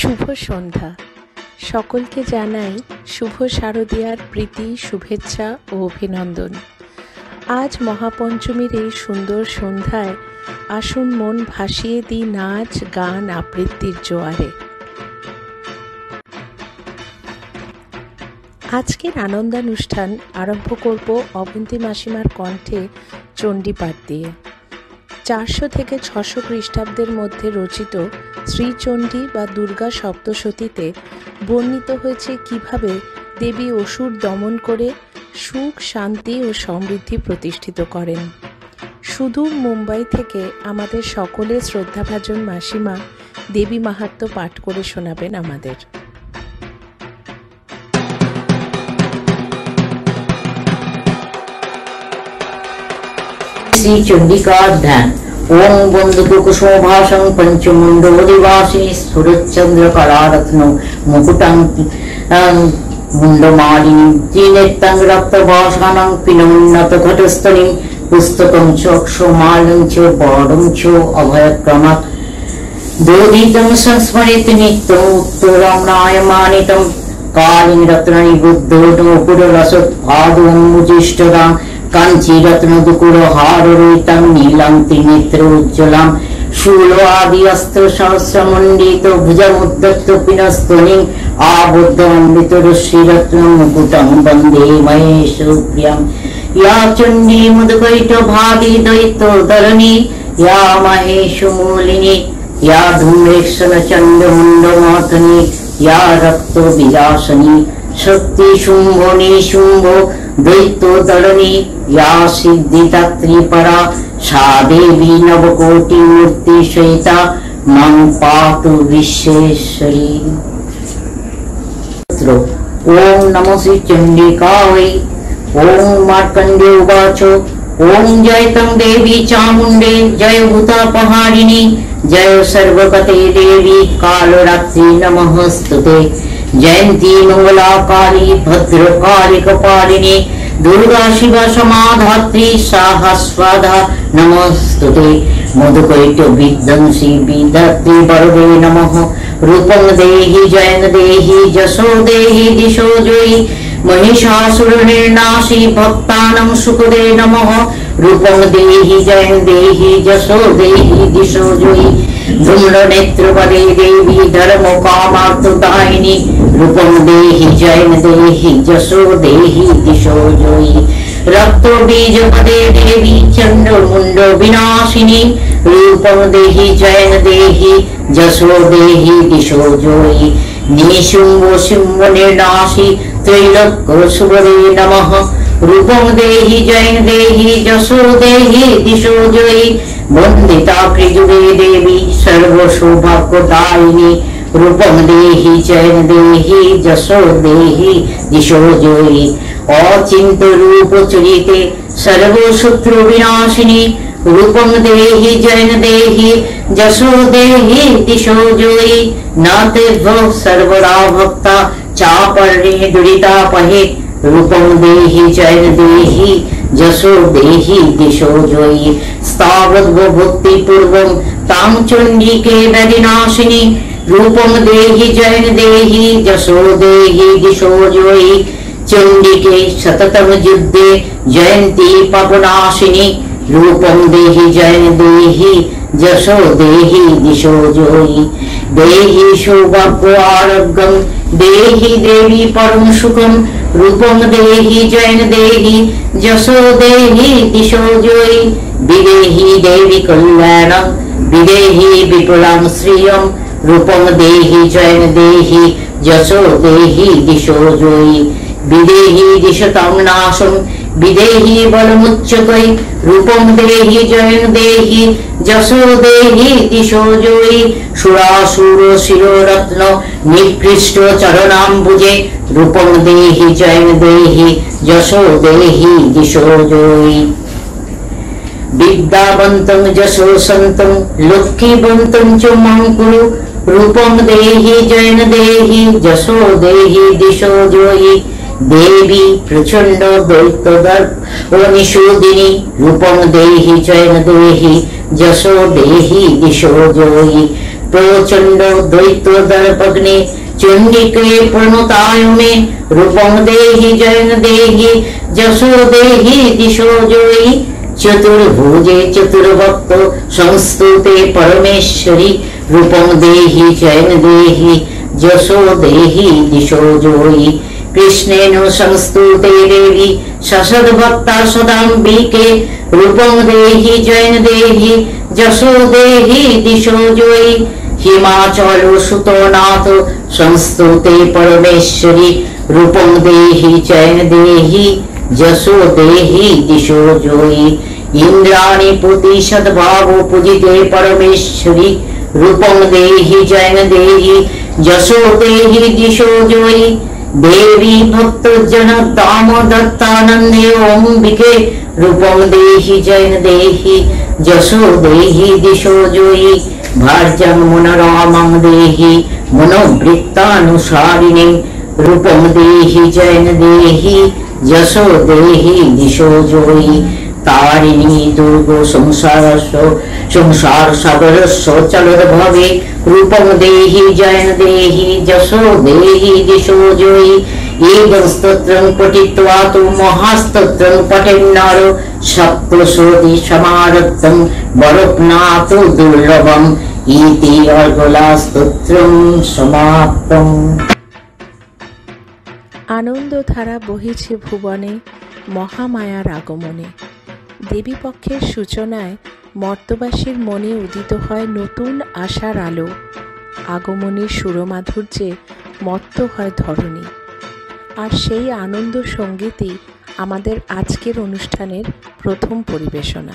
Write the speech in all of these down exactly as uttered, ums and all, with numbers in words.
শুভ সন্ধ্যা। সকলকে জানাই শুভ শারদীয়ার প্রীতি, শুভেচ্ছা ও অভিনন্দন। আজ মহাপঞ্চমীর এই সুন্দর সন্ধ্যায় আসুন মন ভাসিয়ে দিই নাচ, গান, আবৃত্তির জোয়ারে। আজকের আনন্দানুষ্ঠান আরম্ভ করব অবন্তী মাসিমার কণ্ঠে চণ্ডীপাঠ দিয়ে। চারশো থেকে ছশো খ্রিস্টাব্দের মধ্যে রচিত শ্রীচণ্ডী বা দুর্গা সপ্তশতীতে বর্ণিত হয়েছে কিভাবে দেবী অসুর দমন করে সুখ, শান্তি ও সমৃদ্ধি প্রতিষ্ঠিত করেন। সুদূর মুম্বাই থেকে আমাদের সকলের শ্রদ্ধাভাজন মাসিমা দেবী মাহাত্ম্য পাঠ করে শোনাবেন আমাদের। श्री चंडिका ध्यान। ओम बंधुक कुसुमभाषं पंचमुंडोदिवासिनी सुरचंद्रकलारत्न मुकुटं मुंडमालिनी त्रिनेत्रं रक्तभाषानं पिनोन्नतघटस्थलीं पुस्तकं च अक्षमालं च पादं च अभयक्रमात् दोदितं संस्मरेत् नित्यं उत्तरं नायमानितं कालीं रत्नानि बुद्धोदमुकुररसत् पादोन्मुजिष्टदां कांची रत्न दुकुर हार रोहितं नीलं त्रिनेत्र उज्ज्वलं शूल आदि अस्त्र सहस्र मंडित भुजमुद्दत्त पिनस्तुलिं आबुद्ध अमृत ऋषि रत्न मुकुटं वन्दे महेश्वर्यं। या चण्डी मुदकैट भागी दैत्य धरणी या महेशमूलिनी या धूम्रेक्षण चंड मुंडमातनी या रक्त विलासनी शक्ति शुंभो निशुंभो दैत्यो धरणी या सिद्धिदात्री परा सा देवी नवकोटि मूर्ति श्वेता मं पातु विश्वेश्वरी। ओम नमो श्री चंडिकायै। ओम मार्कंडेय उवाच। ओम जय तं देवी चामुंडे जय भूतापहारिणी जय सर्वगते देवी कालरात्रि नमस्तुते। जयंती मंगला काली भद्रकाली कपालिनी दुर्गा शिवा समाधात्री साहस्वाधा नमस्तुते। मधुकैट विध्वंसी विधत्रि वरदे नमः। रूपं देहि जयं देहि जशो देहि दिशो जोयि महिषासुर निर्नाशी भक्तानां सुखदे नमः। रूपं देहि जयं देहि जशो देहि दिशो जोयि धूम्र नेत्रपदे देवी धर्म कामार्थदायिनी रूपं देहि जयं देहि जशो देहि दिशो जोयि रक्त बीज पदे देवी चंड मुंड विनाशिनी रूपं देहि जयं देहि जशो देहि दिशो जोयि निशुंभो शुंभ निर्नाशी त्रैलोक्य शुभदे नमः। रूपं देहि जयं देहि जशो देहि दिशो जोयि वंदिता त्रिजुगे देवी सर्व सौभाग्यदायिनी रूपं देहि जयं देहि जशो देहि दिशो जोयि अचिंत रूप चरिते सर्व शत्रु विनाशिनी रूपं देहि जयं देहि जशो देहि दिशो जोयि नातेभ्यो सर्वदा भक्ता चापर्णे दुरितापहे रूपं देहि जयं देहि जशो देहि दिशो जोयि स्थावद्भक्ति पूर्वं तां चण्डिके वैदिनाशिनी रूपं देहि जयं देहि जशो देहि दिशो जोयि चण्डिके सततं युद्धे जयन्ती पापनाशिनी रूपं देहि जयं देहि जशो देहि दिशो जोयि देहि सौभाग्य आरोग्यं देहि देवी परम सुखं रूपं देहि जयं देहि जशो देहि दिशो जोयि विदेहि देवी कल्याणं विदेहि विपुलं श्रियं रूपं देहि जयं देहि जशो देहि दिशो जोयि विदेहि दिशतां नाशं विदेहि बलमुच्यकै रूपं देहि जयं देहि जशो देहि दिशो जोयि सुरासुर शिरोरत्न निकृष्ट चरणाम्बुजे रूपं देहि जयं देहि जशो देहि दिशो जोयि विद्यावन्तं जशोसन्तं लक्ष्मीवन्तं च मां कुरु रूपं देहि जयं देहि जशो देहि दिशो जोयि देवी प्रचंड दैत्यदर्प निषोदिनी रूपं देहि जयं देहि जशो देहि दिशो जोयि प्रचंड द्वैत दर्पग्ने चंडिके प्रणुताय मे रूपं देहि जयन देहि जशो देहि दिशो जोयि चतुर्भुजे चतुर्भक्त संस्तुते परमेश्वरी रूपं देहि जयन देहि जशो देहि दिशो जोयि कृष्णेन संस्तुते देवी ससद्भक्ता सदाम्बिके रूपं देहि जयन देहि जशो देहि दिशो जोयि हिमाचल सुतोनाथ संस्तुते परमेश्वरी रूपं देहि जयन देहि जशो देहि दिशो जोयि इंद्राणी पुति सद्भाव पूजिते परमेश्वरी रूपं देहि जयन देहि जशो देहि दिशो जोयि देवी भक्त जन दाम दत्तानंदे ओम्बिके रूपं देहि जयन देहि जशो देहि दिशो जोयि भार्यं मनोरामं देहि मनोवृत्तानुसारिणे रूपं देहि जयन देहि जशो देहि दिशो जोयि तारिणी दुर्गो संसार संसार सागर चलद भवे रूपं देहि जयन देहि जशो देहि दिशो जोयि एवं स्तोत्रं पठित्वा तु महास्तोत्रं पठेन्नरो सप्तशोति समारब्धं वरप्नातु दुर्लभम् इति अर्गला स्तोत्रं समाप्तम्। আনন্দধারা বহিছে ভুবনে মহামায়ার আগমনে। দেবীপক্ষের সূচনায় মর্তবাসীর মনে উদিত হয় নতুন আশার আলো। আগমনের সুরমাধুর্যে মত্ত হয় ধরণী। আর সেই আনন্দ সঙ্গীতই আমাদের আজকের অনুষ্ঠানের প্রথম পরিবেশনা।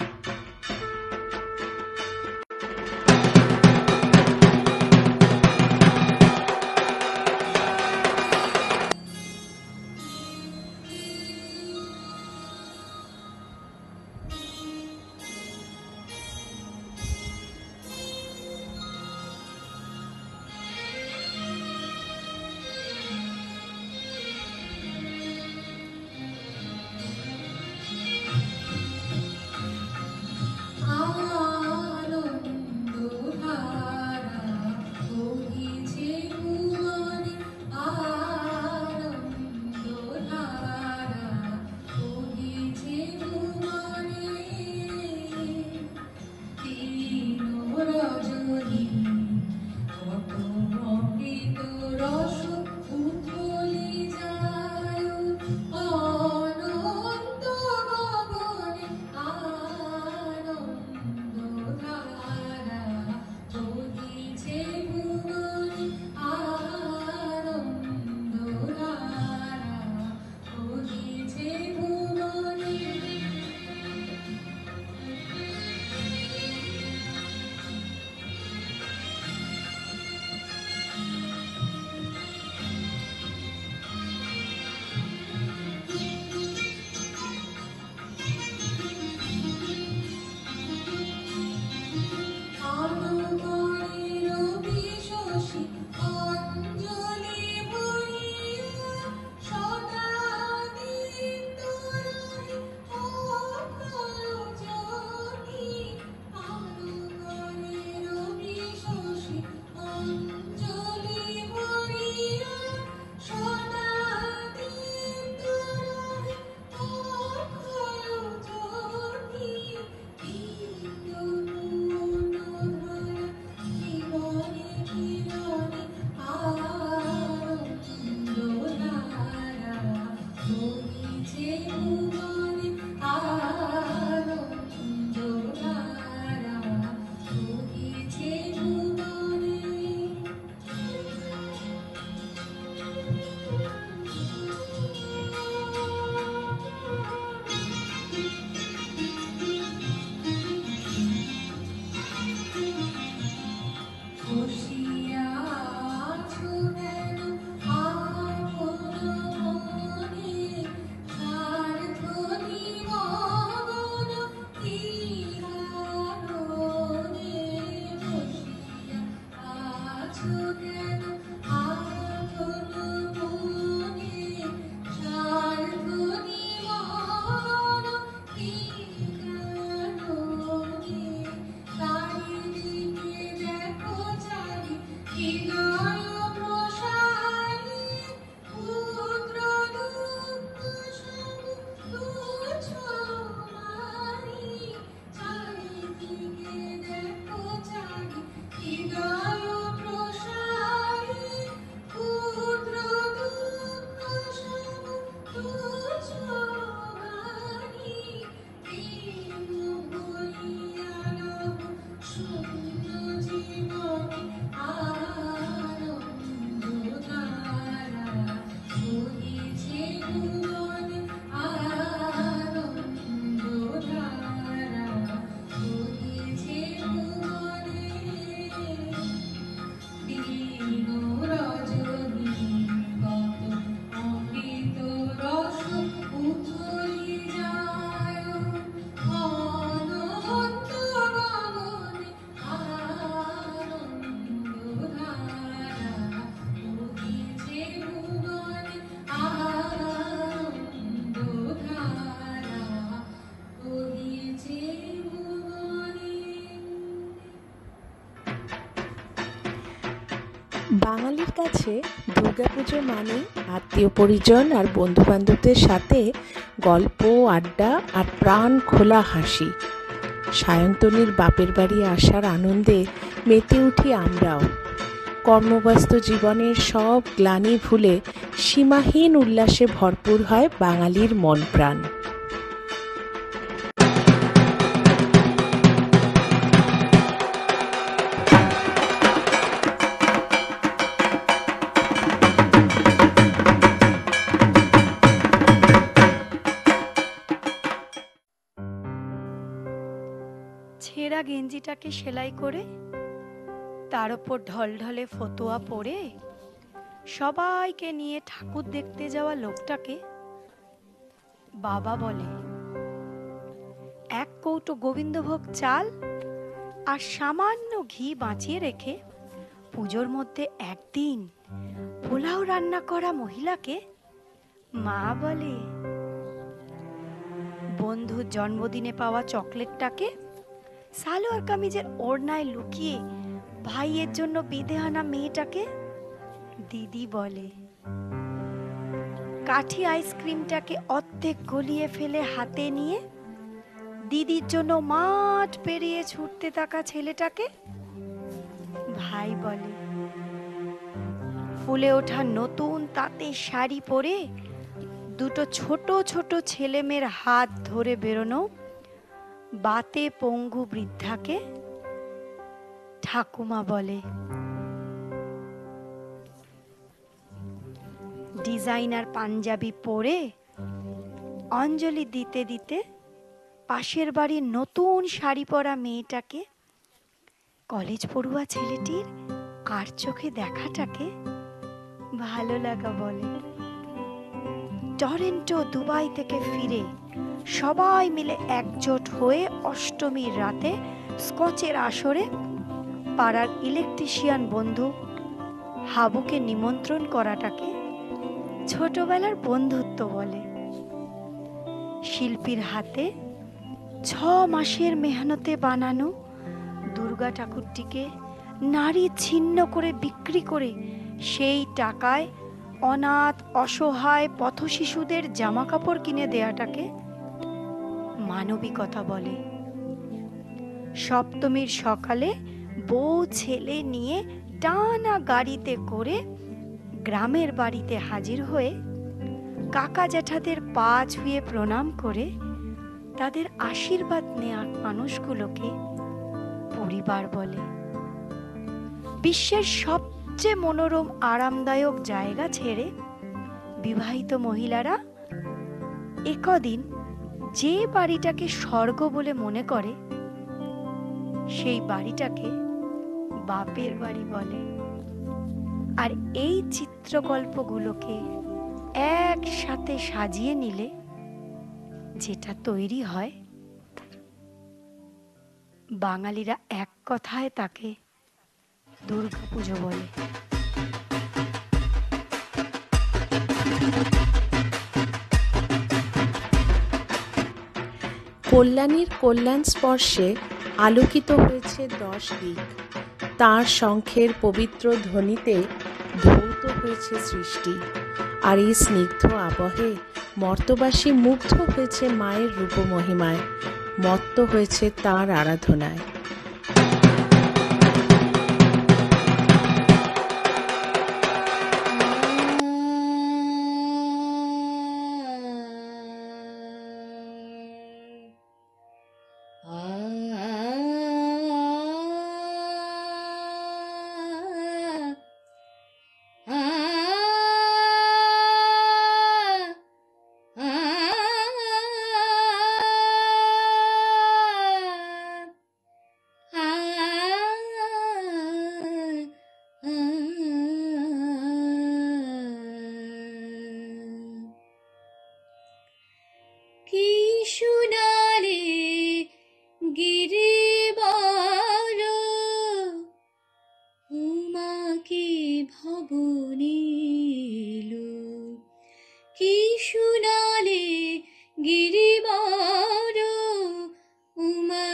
বাঙালির কাছে দুর্গাপুজো মানে আত্মীয় পরিজন আর বন্ধুবান্ধবদের সাথে গল্প, আড্ডা আর প্রাণ খোলা হাসি। সায়ন্তনীর বাপের বাড়ি আসার আনন্দে মেতে উঠি আমরাও। কর্মব্যস্ত জীবনের সব গ্লানি ভুলে সীমাহীন উল্লাসে ভরপুর হয় বাঙালির মন প্রাণ। ছেঁড়া গেঞ্জিটাকে সেলাই করে তার ওপর ঢলঢলে ফতুয়া পরে সবাইকে নিয়ে ঠাকুর দেখতে যাওয়া লোকটাকে বাবা বলে। এক কৌটো গোবিন্দভোগ চাল আর সামান্য ঘি বাঁচিয়ে রেখে পুজোর মধ্যে একদিন পোলাও রান্না করা মহিলাকে মা বলে। বন্ধুর জন্মদিনে পাওয়া চকলেটটাকে সালোয়ার কামিজের ওড়নায় লুকিয়ে ভাইয়ের জন্য বেঁধে আনা মেয়েটাকে দিদি বলে। কাঠি আইসক্রিমটাকে অর্ধেক গলিয়ে ফেলে হাতে নিয়ে দিদির জন্য মাঠ পেরিয়ে ছুটতে থাকা ছেলেটাকে ভাই বলে। ফুলে ওঠা নতুন তাঁতের শাড়ি পরে দুটো ছোট ছোট ছেলেমেয়ের হাত ধরে বেরোনো বাতে পঙ্গু বৃদ্ধাকে ঠাকুমা বলে। ডিজাইনার পাঞ্জাবি পরে অঞ্জলি দিতে দিতে পাশের বাড়ির নতুন শাড়ি পরা মেয়েটাকে, কলেজ পড়ুয়া ছেলেটির আর চোখে দেখাটাকে ভালো লাগা বলে। টরেন্টো দুবাই থেকে ফিরে সবাই মিলে একজোট হয়ে অষ্টমীর রাতে স্কচের আসরে পাড়ার ইলেকট্রিশিয়ান বন্ধু হাবুকে নিমন্ত্রণ করাটাকে ছোটবেলার বন্ধুত্ব বলে। শিল্পীর হাতে ছ মাসের মেহনতে বানানো দুর্গা ঠাকুরটিকে নারী ছিন্ন করে বিক্রি করে সেই টাকায় অনাথ অসহায় পথশিশুদের জামা কাপড় কিনে দেয়াটাকে মানবিকতা বলে। সপ্তমীর সকালে বউ ছেলে নিয়ে টানা গাড়িতে করে গ্রামের বাড়িতে হাজির হয়ে কাকা জ্যাঠাদের পা ছুঁয়ে প্রণাম করে তাদের আশীর্বাদ নেওয়া মানুষগুলোকে পরিবার বলে। বিশ্বের সবচেয়ে মনোরম আরামদায়ক জায়গা ছেড়ে বিবাহিত মহিলারা একদিন যে বাড়িটাকে স্বর্গ বলে মনে করে সেই বাড়িটাকে বাপের বাড়ি বলে। আর এই চিত্রকল্পগুলোকে একসাথে সাজিয়ে নিলে যেটা তৈরি হয়, বাঙালিরা এক কথায় তাকে দুর্গাপুজো বলে। কল্যাণীর কল্যাণ স্পর্শে আলোকিত হয়েছে দশ দিক। তাঁর শঙ্খের পবিত্র ধ্বনিতে ধৌত হয়েছে সৃষ্টি। আর এই স্নিগ্ধ আবহে মর্তবাসী মুগ্ধ হয়েছে মায়ের রূপমহিমায়, মত্ত হয়েছে তাঁর আরাধনায়।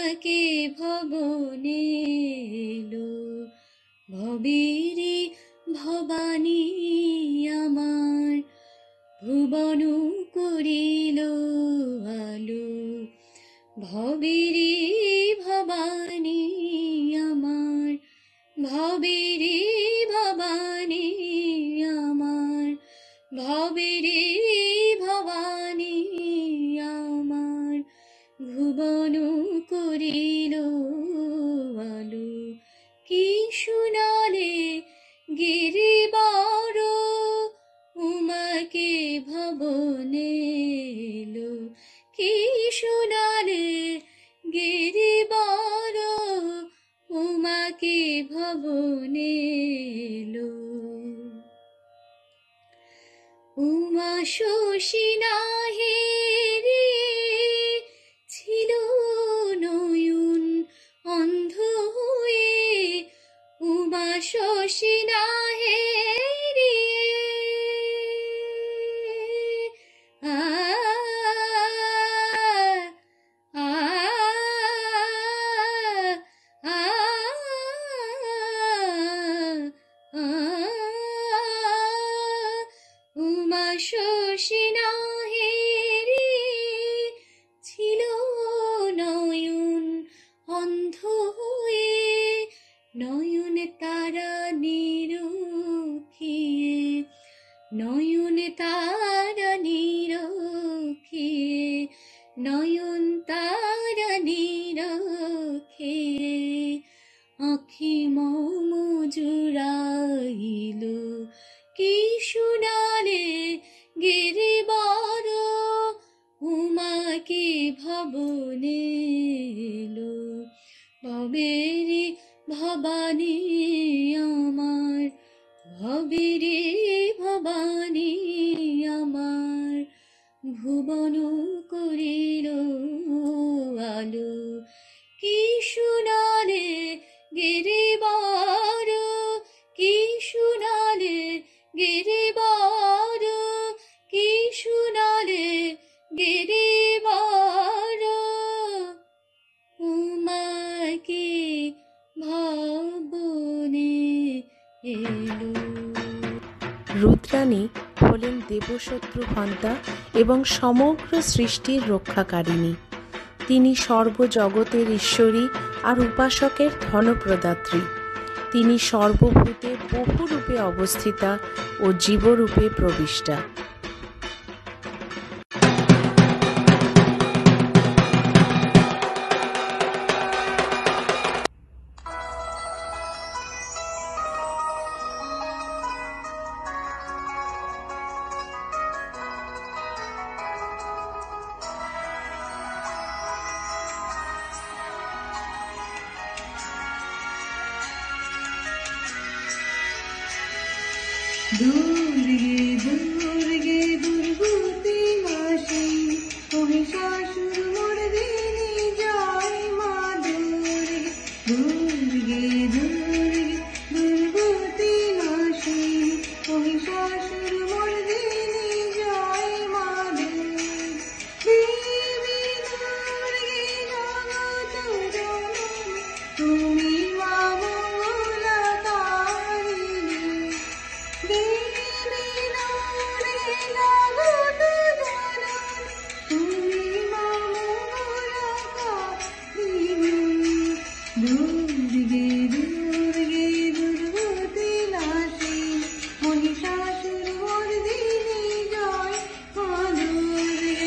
ভবনে এলো ভবেরে ভবানী আমার ভুবন করিল আলো ভবেরে ভবানী আমার ভবেরে ভবানী আমার ভবেরে ভবানী আমার ভুবন করিল আলো কি শুনালে গিরিবার উমাকে ভবনে এলো কি শুনালে গিরিবার উমাকে ভবনে এলো উমা শশী নাহে রে ছিল নয়ন অন্ধ হয়ে উমা শশী নাহে রে আ আ আ উমা শশী নাহে রে ছিল নয়ন অন্ধ হয়ে নয়ন তারা নিরখিয়ে নয়ন তারা নিরখিয়ে নয়ন তারা নিরখিয়ে আঁখি মম জুড়াইল কি শুনালে গিরিবার উমাকে ভবনে এলো ভবেরে ভবানী আমার ভবেরে ভবানী আমার ভুবন করিল আলো কি শুনালে গিরিবার কি শুনালে গিরিবার কি শুনালে গিরিবার উমাকে ভবনে এলো। রুদ্রাণী হলেন দেবশত্রু হন্তা এবং সমগ্র সৃষ্টির রক্ষাকারিণী। তিনি সর্বজগতের ঈশ্বরী আর উপাসকের ধনপ্রদাত্রী। তিনি সর্বভূতে বহুরূপে অবস্থিতা ও জীবরূপে প্রবিষ্টা। দুর্গে দুর্গে দুর্গতি নাশে মহিষাসুর মর্দিনী জয় মা দুর্গে দুর্গে দুর্গে দুর্গতি নাশে মহিষাসুর মর্দিনী জয় মা দুর্গে দেবী দুর্গে জগত জননী তুমি মা মঙ্গলকারিণী দেবী দুর্গে জগত জননী তুমি মা মঙ্গলকারিণী দুর্গে দুর্গে দুর্গতি নাশে মহিষাসুর মর্দিনী জয় মা দুর্গে।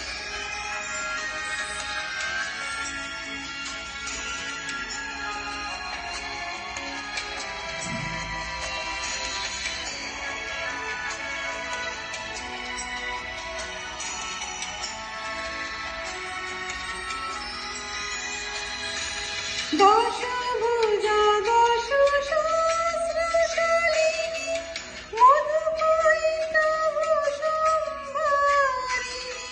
দশ ভুজা দশ সহস্রশালিনী মধুময়ী নব সম্ভারিণী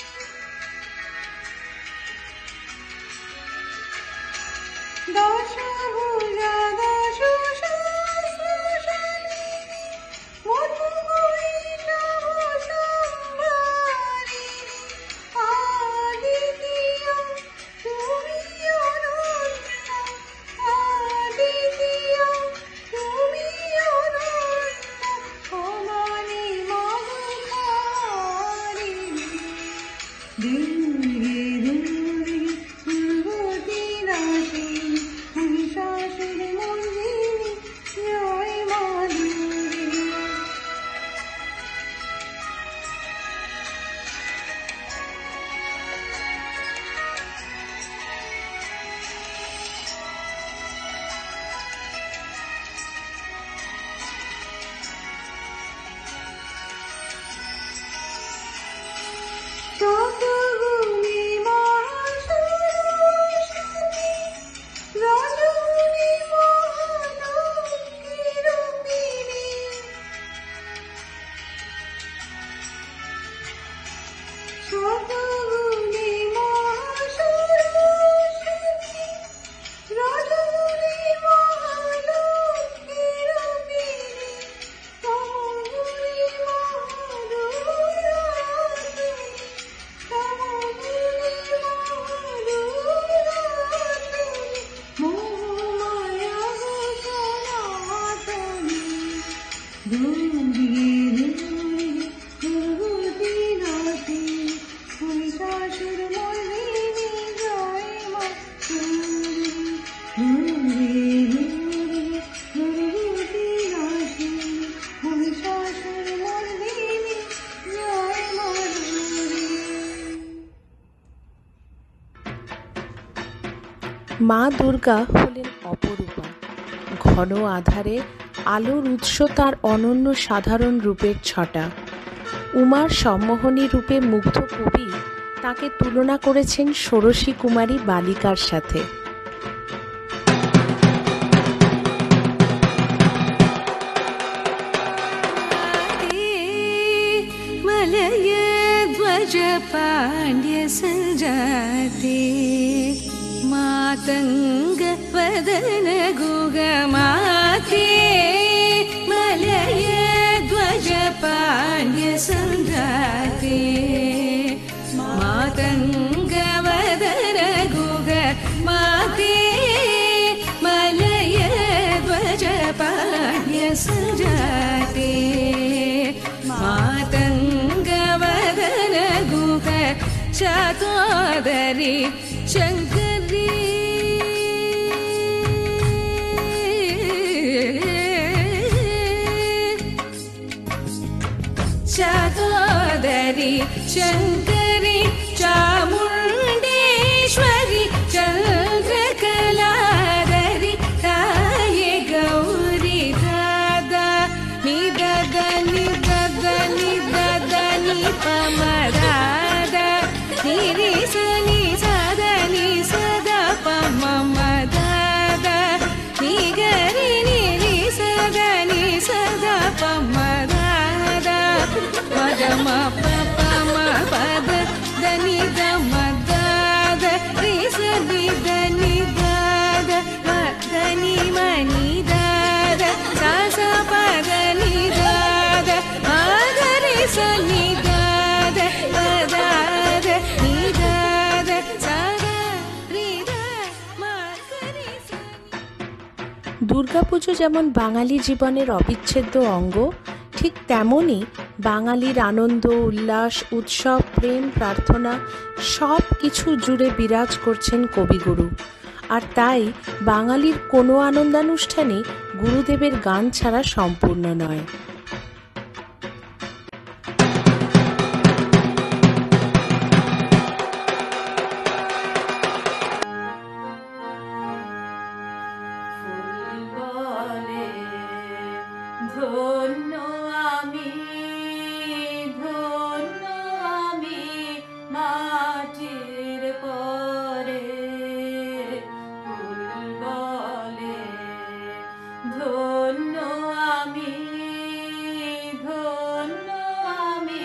দশ ভুজা দশ সহস্রশালিনী মধুময়ী নব সম্ভারিণী আদিতীয় তুমি অনন্ত মা দুর্গা হলেন অপরূপা। ঘন আধারে আলোর উৎস তার অনন্য সাধারণ রূপের ছটা। উমার সম্মোহনী রূপে মুগ্ধ কবি তাকে তুলনা করেছেন ষোড়শী কুমারী বালিকার সাথে। पांड्य संजाते मातंग वदन गुग माते मलय ध्वज पांड्य संजाते मातंग वदन गुग माते मलय ध्वज पांड्य संजाते मातंग वदन गुग चातोदरी शंकरी चातोदरी शंकरी चामुंडेश्वरी चंद्रकलाधरी ताये गौरी दादा निदद निदद निदद निपमदा निरी सनी सदा नि सदा पम दादा नि गरी नि सदा नि सदा पम दादा मद म प प म पद दनि द म दाद रि स नि द नि दाद म द नि म नि दाद सा सा प द नि दाद म ग रि स नि दाद प दाद नि दाद सा ग रि द म ग रि स দুর্গাপুজো যেমন বাঙালি জীবনের অবিচ্ছেদ্য অঙ্গ, ঠিক তেমনই বাঙালির আনন্দ, উল্লাস, উৎসব, প্রেম, প্রার্থনা সব কিছু জুড়ে বিরাজ করছেন কবিগুরু। আর তাই বাঙালির কোনো আনন্দানুষ্ঠানই গুরুদেবের গান ছাড়া সম্পূর্ণ নয়। ধন্য আমি ধন্য আমি মাটির পরে ফুল বলে ধন্য আমি ধন্য আমি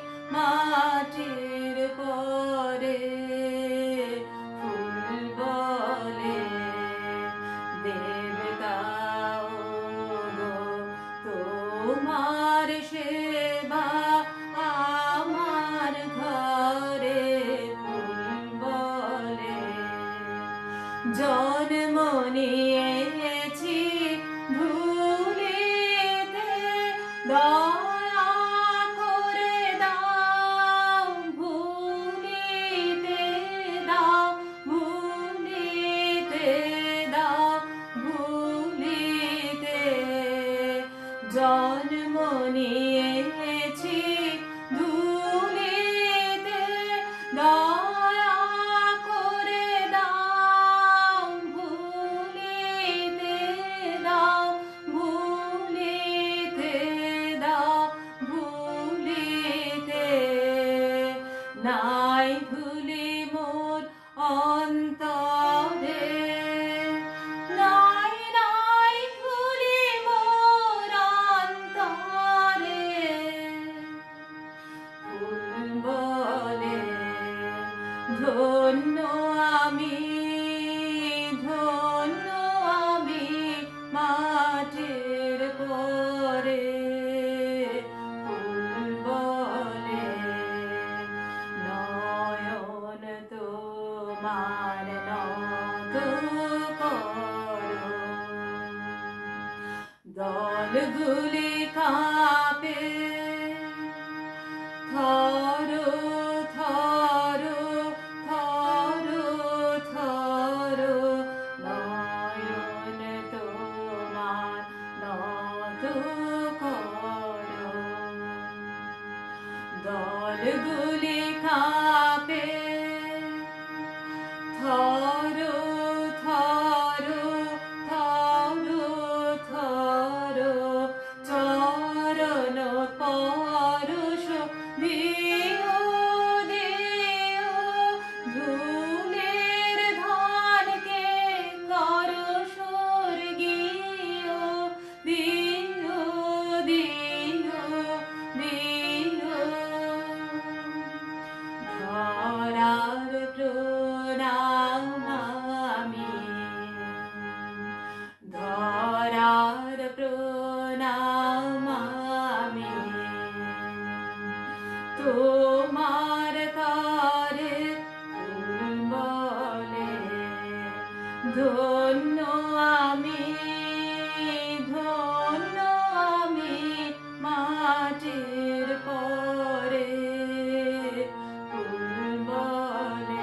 মাটির পরে ফুল বলে দেবতাও তোমার সেবা আমার ঘরে ফুল বলে জন্ম নিয়েছি ধুলিতে দয়া করে দাও ভুলিতে দাও ভুলিতে দাও ভুলিতে জন্ম নিয়েছি ধুলিতে দয়া করে দাও ভুলিতে দাও ভুলিতে দাও ভুলিতে নাই ভুলি মোর অন্তরে নাই নাই ভুলি মোর অন্তরে ফুল বলে ধন্য আমি ধন্য আমি মাটির পরে ফুল বলে নয়ন তোমার নত করো দলগুলি কাঁপে থরো থরো থরো থরো নয়ন তোমার নত করো দলগুলি কাঁপে থরো তোমার তারে বলে ধন্য আমি, ধন্য আমি মাটির পরে ফুল বলে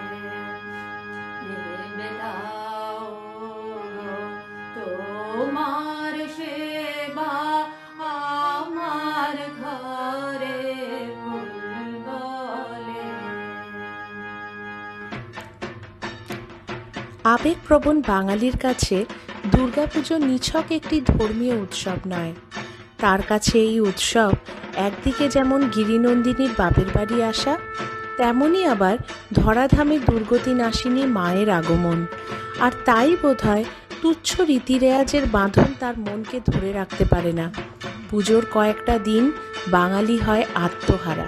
নেবে দাও তোমার সেবা আমার ঘরে ফুল বলে। আবেগপ্রবণ বাঙালির কাছে দুর্গাপুজো নিছক একটি ধর্মীয় উৎসব নয়। তার কাছে এই উৎসব একদিকে যেমন গিরিনন্দিনীর বাপের বাড়ি আসা, তেমনই আবার ধরাধামে দুর্গতি নাশিনী মায়ের আগমন। আর তাই বোধহয় তুচ্ছ রীতিরেয়াজের বাঁধন তার মনকে ধরে রাখতে পারে না। পুজোর কয়েকটা দিন বাঙালি হয় আত্মহারা।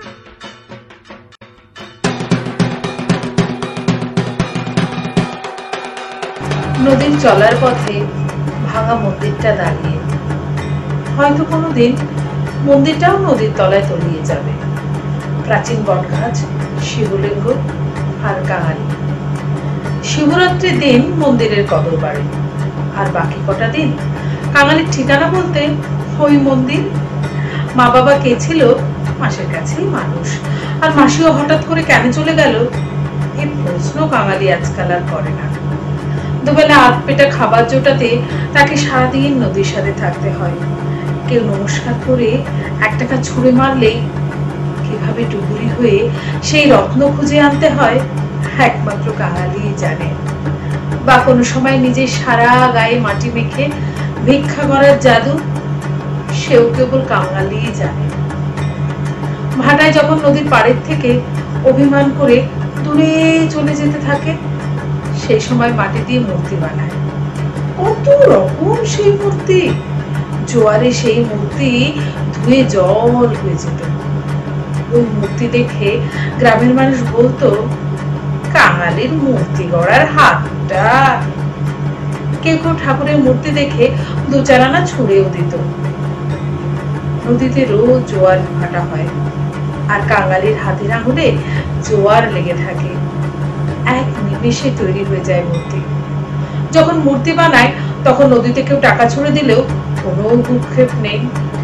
নদীর চলার পথে ভাঙা মন্দিরটা দাঁড়িয়ে, হয়তো কোনোদিন মন্দিরটাও নদীর তলায় তলিয়ে যাবে। প্রাচীন বটগাছ, শিবলিঙ্গ আর কাঙালি। শিবরাত্রির দিন মন্দিরের কদর বাড়ে, আর বাকি কটা দিন কাঙালির ঠিকানা বলতে ওই মন্দির। মা বাবা কে ছিল মাসের কাছেই মানুষ, আর মাসিও হঠাৎ করে কেন চলে গেল এই প্রশ্ন কাঙালি আজকাল আর করে না। দুবেলা আধ পেটা খাবার জোটাতে তাকে সারাদিন নদীর সাথে থাকতে হয়। কেউ নমস্কার করে এক টাকা ছুঁড়ে মারলেই কিভাবে ডুবুরি হয়ে সেই রত্ন খুঁজে আনতে হয় একমাত্র কাঙালি জানে। বা কোনো সময় নিজের সারা গায়ে মাটি মেখে ভিক্ষা করার জাদু, সেও কেবল কাঙালি জানে। ভাটায় যখন নদীর পাড়ের থেকে অভিমান করে দূরে চলে যেতে থাকে, সেই সময় মাটি দিয়ে মূর্তি বানায়। কত রকম সেই মূর্তি! জোয়ারে সেই মূর্তি ধুয়ে জল হয়ে যেত। ওই মূর্তি দেখে গ্রামের মানুষ বলতো, কাঙালির মূর্তি গড়ার হাতটা। কেউ কেউ ঠাকুরের মূর্তি দেখে দু চার আনা ছুঁড়েও দিত। নদীতে রোজ জোয়ার ভাটা হয়, আর কাঙালির হাতের আঙুলে জোয়ার লেগে থাকে। এক নিমেষে তৈরি হয়ে যায় মূর্তি। যখন মূর্তি বানায় তখন নদীতে কেউ টাকা ছুড়ে দিলেও কোনো ভূক্ষেপ নেই।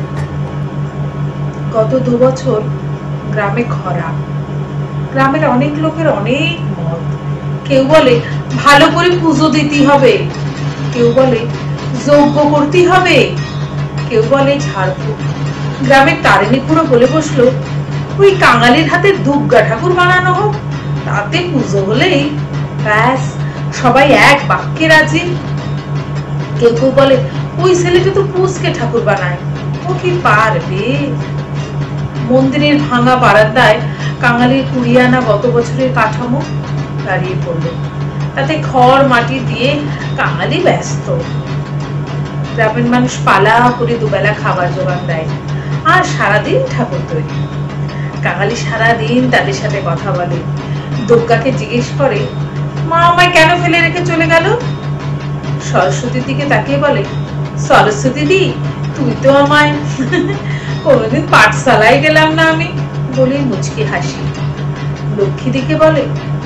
গত দু বছর গ্রামে খরা। গ্রামের অনেক লোকের অনেক মত। কেউ বলে ভালো করে পুজো দিতে হবে, কেউ বলে যজ্ঞ করতে হবে, কেউ বলে ঝাড়ফুঁক। গ্রামের তারিণী পুরো বলে বসলো, ওই কাঙালির হাতে দুর্গা ঠাকুর বানানো হোক, তাতে পুজো হলেই ব্যাস সবাই এক বাক্যে রাজি। কেউ কেউ বলে ওই ছেলেটা তো পুষকে ঠাকুর বানায়, ও কি পারবে। মন্দিরের ভাঙা বারান্দায় কাঙালির কুড়িয়ে আনা গত বছরের কাঠামো দাঁড়িয়ে পড়লো। তাতে খড় মাটি দিয়ে কাঙালি ব্যস্ত। গ্রামের মানুষ পালা করে দুবেলা খাবার জোগান দেয়, আর সারাদিন ঠাকুর তৈরি। কাঙালি সারাদিন তাদের সাথে কথা বলে। দুর্গাকে জিজ্ঞেস করে, মা আমায় কেন ফেলে রেখে চলে গেল? সরস্বতীর দিকে তাকিয়ে বলে, সরস্বতী দি, তুই তো আমায় কোনোদিন পাঠশালায় গেলাম না আমি বলে মুচকি হাসি। লক্ষ্মী দিকে বলে,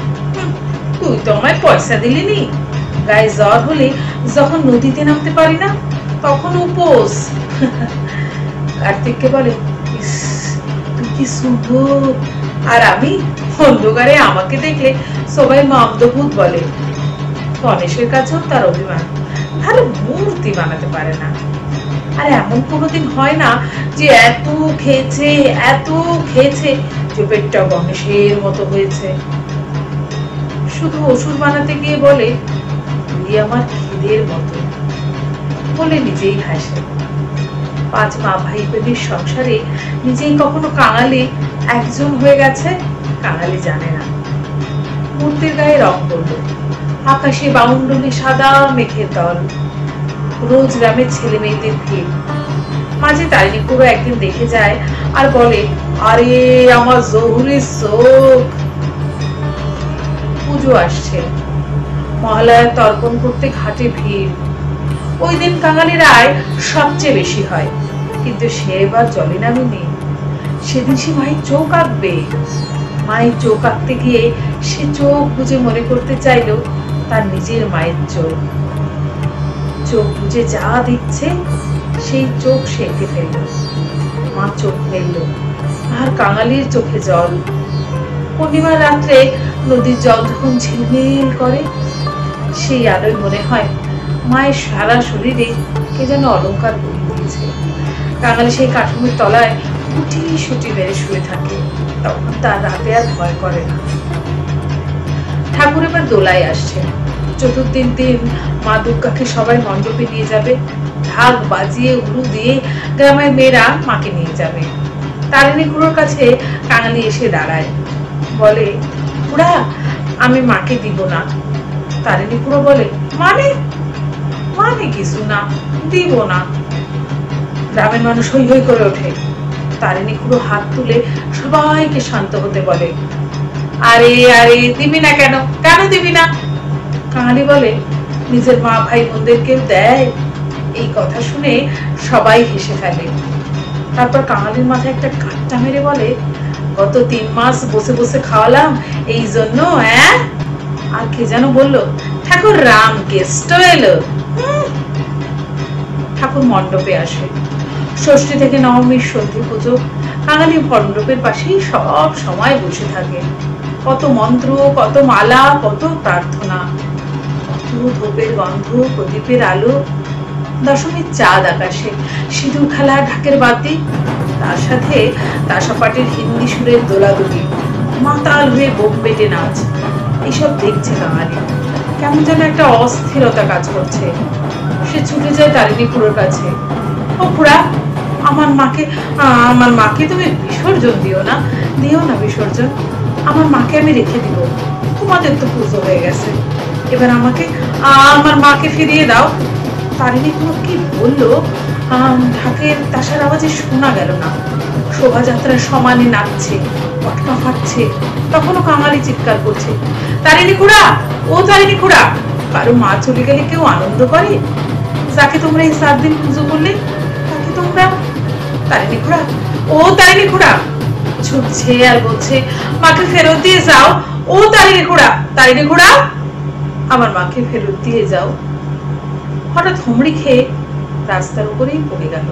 তুই তো আমায় পয়সা দিলি নি, গায়ে জ্বর হলে যখন নদীতে নামতে পারি না তখন উপোস। কার্তিককে বলে, তুই কি সুন্দর, আর আমি অন্ধকারে আমাকে দেখলে সবাই মামদভূত বলে। গণেশের কাছেও তার অভিমান, ভালো মূর্তি বানাতে পারে না। আর এমন কোনোদিন হয় না যে এত খেয়েছে এত খেয়েছে যে পেটটা গণেশের মতো হয়েছে। শুধু ওষুধ বানাতে গিয়ে বলে, তুই আমার খিদের মতো বলে নিজেই হাসে। পাঁচ মা ভাই বোনের সংসারে নিজেই কখনো কাঙালি একজন হয়ে গেছে কাঙালি জানে না। মূর্তির গায়ে রং পড়লো, আকাশে বাউন্ডুলে সাদা মেঘের দল। রোজ গ্রামের ছেলে মেয়েদের ভিড়। মাঝে তারিণী পুরো একদিন দেখে যায় আর বলে, আরে আমার জহুরির চোখ। পুজো আসছে, মহালয়ার তর্পণ করতে ঘাটে ভিড়। ওই দিন কাঙালির আয় সবচেয়ে বেশি হয়, কিন্তু সে এবার জলে নামেনি। সেদিন সে মায়ের চোখ আঁকবে। মায়ের চোখ আঁকতে গিয়ে সে চোখ বুঝে মনে করতে চাইলো তার নিজের মায়ের চোখ। চোখ বুঝে যা দেখছে সেই চোখ সে এঁকে ফেলল। মা চোখ ফেলল, আর কাঙালির চোখে জল। পূর্ণিমার রাত্রে নদীর জল যখন ঝিলমিল করে, সেই আলোয় মনে হয় মায়ের সারা শরীরে কে যেন অলংকার বলে দিয়েছে। কাঙালি সেই কাঠুমের তলায় উঠি সুটি বেড়ে শুয়ে থাকে। তখন তার রাতে আর ভয় করে না। ঠাকুর এবার দোলায় আসছে। চতুর্দিন দিন মা দুর্গাকে সবাই মণ্ডপে নিয়ে যাবে। ঢাক বাজিয়ে উলু দিয়ে গ্রামের মেয়েরা মাকে নিয়ে যাবে। তারিণী খুড়োর কাছে কাঙালি এসে দাঁড়ায়, বলে, খুড়া আমি মাকে দিব না। তারিণী খুড়ো বলে, মানে মানে কিছু না, দিব না। গ্রামের মানুষ হই হই করে ওঠে। তারিণী খুড়ো হাত তুলে সবাইকে শান্ত হতে বলে, আরে আরে দিবি না কেন, কেন দিবি না? কাঙালি বলে, নিজের মা ভাই বোনদের কেউ দেয়? এই কথা শুনে সবাই হেসে ফেলে। তারপর কাঙালির মাথায় একটা কাট্টা মেরে বলে, গত তিন মাস বসে বসে খাওয়ালাম এই জন্য? হ্যাঁ, আর কে যেন বললো, ঠাকুর রাম কেষ্ট এলো। ঠাকুর মণ্ডপে আসে। ষষ্ঠী থেকে নবমীর সন্ধি পুজো কাঙালি মণ্ডপের পাশেই সব সময় বসে থাকে। কত মন্ত্র, কত মালা, কত প্রার্থনা, কত ধূপের গন্ধ, প্রদীপের আলো, দশমীর চাঁদ আকাশে, সিঁদুর খেলা, ঢাকের বাতি, তার সাথে তাসাপাটির হিন্দি সুরের দোলাদুলি, মাতাল হয়ে বোম পেটে নাচ। এইসব দেখছে কাঙালি। কেমন যেন একটা অস্থিরতা কাজ করছে। সে ছুটে যায় তারিণী খুড়োর কাছে। ও খুড়া, আমার মাকে আমার মাকে তুমি বিসর্জন দিও না, দিও না বিসর্জন। আমার মাকে আমি রেখে দিব। তোমাদের তো পুজো হয়ে গেছে, এবার আমাকে আমার মাকে ফিরিয়ে দাও। তারিণী খুড়ো কি বললো ঢাকের তাসার আওয়াজে শোনা গেল না। শোভাযাত্রার সমানে নাচছে, পটকা ফাটছে। তখনও কাঙালি চিৎকার করছে, তারিণী খুড়া, ও তারিণী খুড়া। কারো মা চলে গেলে কেউ আনন্দ করে? যাকে তোমরা এই সাত দিন পুজো করলে তাকে তোমরা? তারিণী খুড়া, ও তারিণী খুড়া। ছুটছে আর বলছে, মাকে ফেরত দিয়ে যাও। ও তারিণী খুড়া, তারিণী খুড়া, আমার মাকে ফেরত দিয়ে যাও। হঠাৎ হুমড়ি খেয়ে রাস্তার উপরেই পড়ে গেল।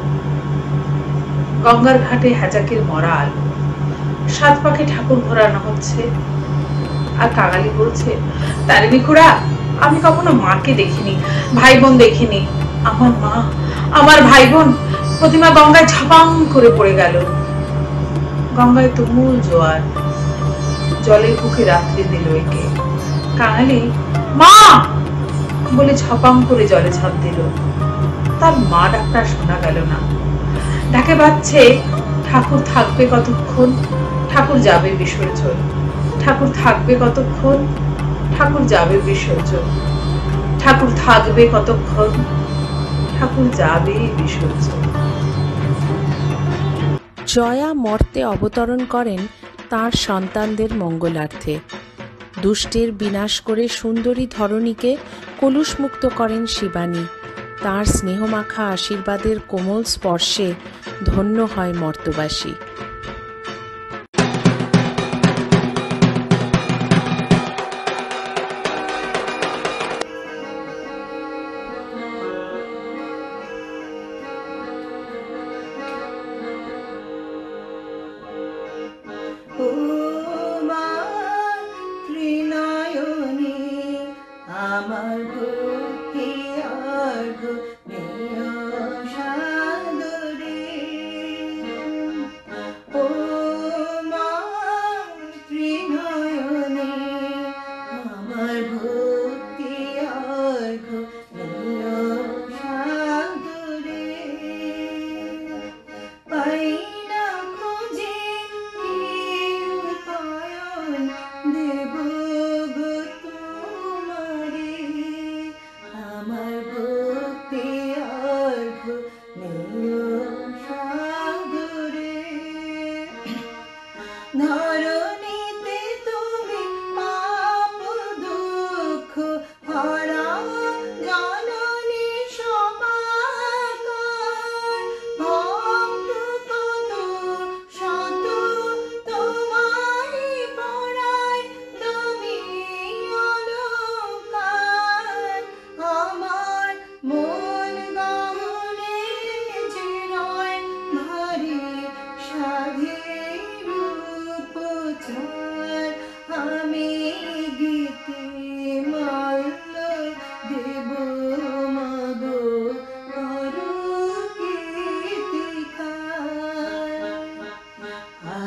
গঙ্গার ঘাটে হ্যাজাকের মরা আলো, সাত পাকে ঠাকুর ঘোরানো হচ্ছে। আর কাঙালি বলছে, তারিণী খুড়া, আমি কখনো মাকে দেখিনি, ভাই বোন দেখিনি। আমার মা, আমার ভাই বোন। প্রতিমা গঙ্গায় ঝাপাং করে পড়ে গেল। গঙ্গায় তুমুল জোয়ার, জলের বুকে রাত্রি দিল একে। কাঙালি মা বলে ঝপাং করে জলে ঝাঁপ দিল। তার মা ডাকটা শোনা গেল না। ডাকে বাজছে, ঠাকুর থাকবে কতক্ষণ, ঠাকুর যাবে বিসর্জন। ঠাকুর থাকবে কতক্ষণ, ঠাকুর যাবে বিসর্জন। ঠাকুর থাকবে কতক্ষণ, ঠাকুর যাবে বিসর্জন। জয়া মর্তে অবতরণ করেন তার সন্তানদের মঙ্গলার্থে। দুষ্টের বিনাশ করে সুন্দরী ধরণীকে কলুষমুক্ত করেন শিবানী। তার স্নেহমাখা আশীর্বাদের কোমল স্পর্শে ধন্য হয় মর্তবাসী। আমার ভক্তি অর্ঘ নিয় সাদরে, ও মা ত্রিনয়নে আমার ভক্তি অর্ঘ নিয় সাদরে। পাই না খুঁজে কি উপায়ন দেব গো তোমারে, আমার ভক্তি অর্ঘ নিয় সাদরে। ধরণীতে তুমি পাপ দুঃখ হরা জননী সমাকার, ভক্ত কত শত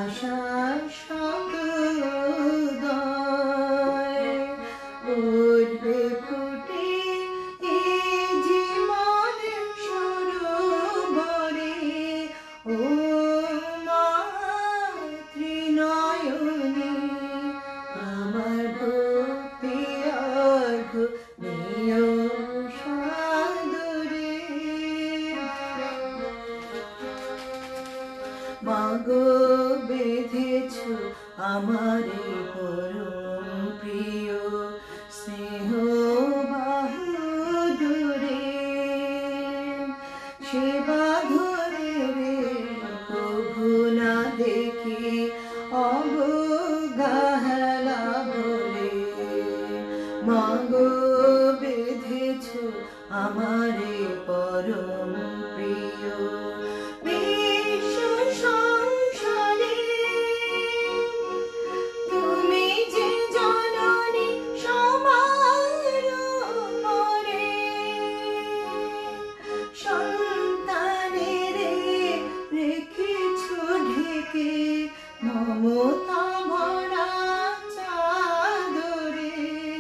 আশা শতদয় উঠবে ফুটে এই জীবন সরোবরে ও মাতৃনয়নী আমার ভক্তি অর্ঘ নিয় সাদরে মাগো বেঁধেছ আমারে পরম প্রিয় স্নেহ বাহুদুরে সেবা ধরে রে প্রভু না দেখি অবগাহলা বলে মাগো বেঁধেছ আমারে পরম প্রিয় বিশ্ব সংসারে তুমি যে জননী সবার উপরে সন্তানের রেখেছ ঢেকে মমতা ভরা চাদরে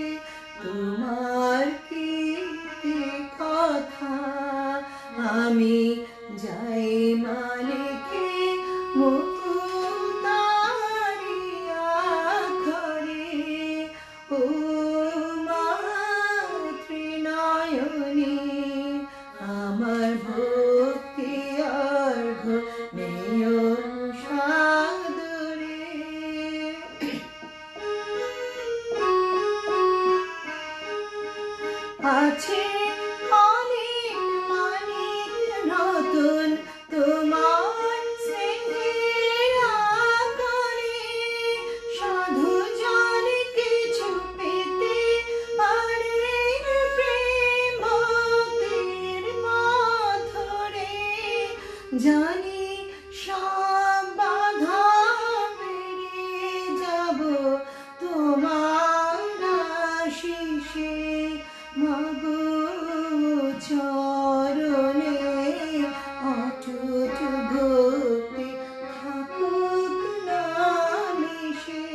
তোমার কি কথা আমি যাই মালিকে মুক্তারিয়া ঘরে ও মাতৃনয়নী আমার ভক্তি অর্ঘ নিয় সাদরে আছে অনেক মানিক নতুন তোমার স্নেহের আকারে সাধু জন কিছু পেতে পারে প্রেম ভক্তির মাধুরে জানি সব বাধা পেরিয়ে যাব তোমার আশিসে মাগো চরণে অটুট ভক্তি থাকুক না মিশে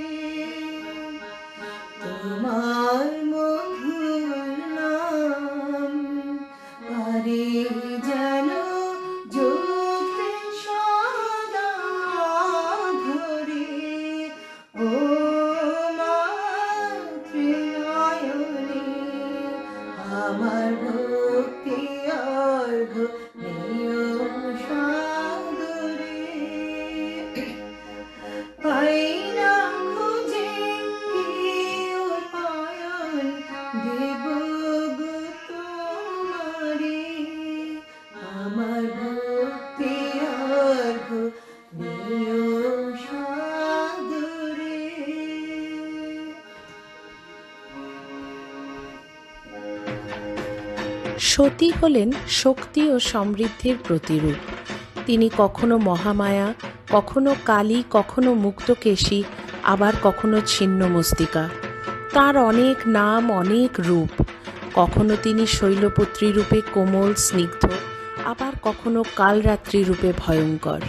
তোমার মধুর নাম পারে যেন জপতে সদা ধরে ও মাতৃনয়নী আমার ভক্তি অর্ঘ নিয় সাদরে পাই না খুঁজে কি উপায়ন দেব গো তোমারে আমার ভক্তি অর্ঘ নিয় সাদরে সতী হলেন শক্তি ও সমৃদ্ধির প্রতিরূপ। তিনি কখনো মহামায়া, কখনো কালী, কখনো মুক্তকেশী, আবার কখনো ছিন্নমস্তিকা। তার অনেক নাম, অনেক রূপ। কখনো তিনি শৈলপুত্রী রূপে কোমল স্নিগ্ধ, আবার কখনো কালরাত্রি রূপে ভয়ঙ্কর।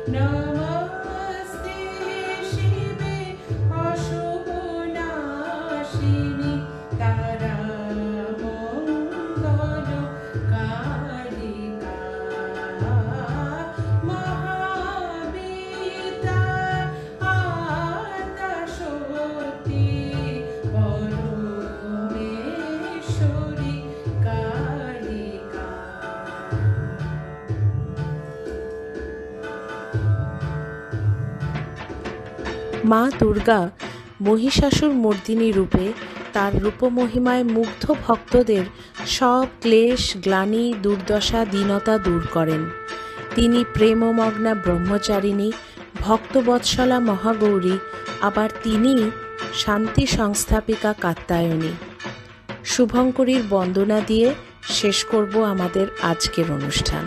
नमस्ते शिवे अशुभनाशिनी तारा मंगल कालिका महावीता आद्या शक्ति परमेश्वरी कालिका। মা দুর্গা মহিষাসুর মর্দিনী রূপে তার রূপমহিমায় মুগ্ধ ভক্তদের সব ক্লেশ, গ্লানি, দুর্দশা, দীনতা দূর করেন। তিনি প্রেমমগ্না ব্রহ্মচারিণী, ভক্তবৎসলা মহাগৌরী, আবার তিনি শান্তি সংস্থাপিকা কাত্যায়নী। শুভঙ্করীর বন্দনা দিয়ে শেষ করব আমাদের আজকের অনুষ্ঠান।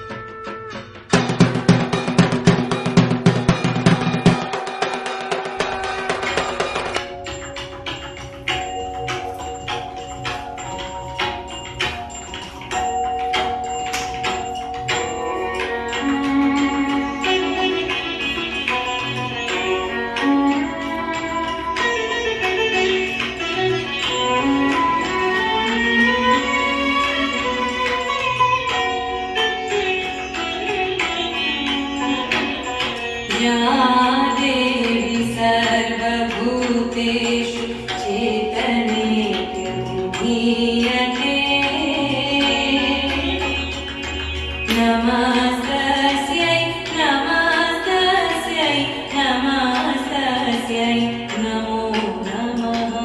या देवी सर्वभूतेषु चेतनेऽप्यभिधीयते नमस्तस्यै नमस्तस्यै नमस्तस्यै नमो नमः।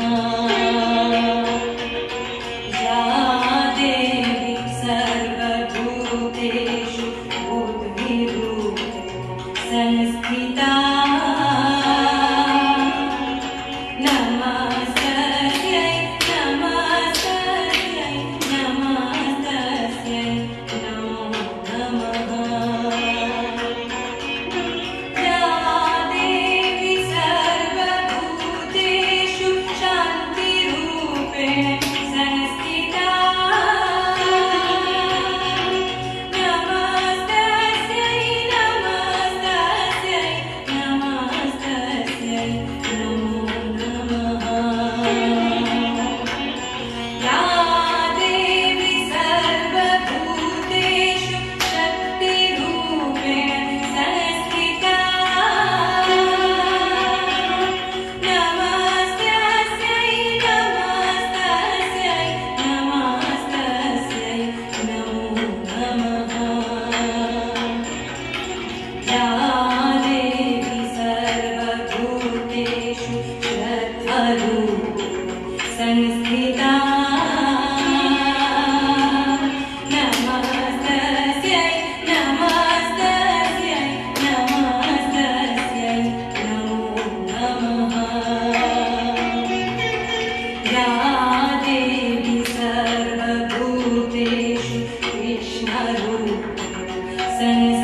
या देवी सर्वभूतेषु बुद्धिरूपेण संस्थिता नमस्तस्यै नमस्तस्यै नमस्तस्यै नमो नमः। या देवी सर्वभूतेषु शान्तिरूपेण संस्थिता नमस्तस्यै नमस्तस्यै नमस्तस्यै नमो नमः। या देवी सर्वभूतेषु शक्तिरूपेण संस्थिता नमस्तस्यै नमस्तस्यै नमस्तस्यै नमो नमः। या देवी सर्वभूतेषु श्रद्धारूपेण संस्थिता नमस्तस्यै नमस्तस्यै नमस्तस्यै नमो नमः। या देवी सर्वभूतेषु कृष्णरूपेण संस्थिता